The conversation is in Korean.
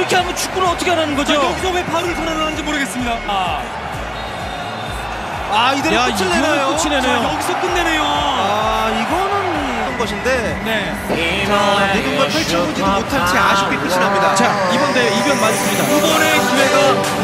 이렇게 하면 축구를 어떻게 하라는 거죠? 여기서 왜 발을 선언하는지 모르겠습니다. 이대로 끝을 내나요? 끝이 내네요. 여기서 끝내네요. 이거는 것인데 네. 모든 걸 펼쳐보지도 못한 채 아쉽게 끝이 납니다. 자, 이번 대회 이변 많습니다. 두 번의 기회가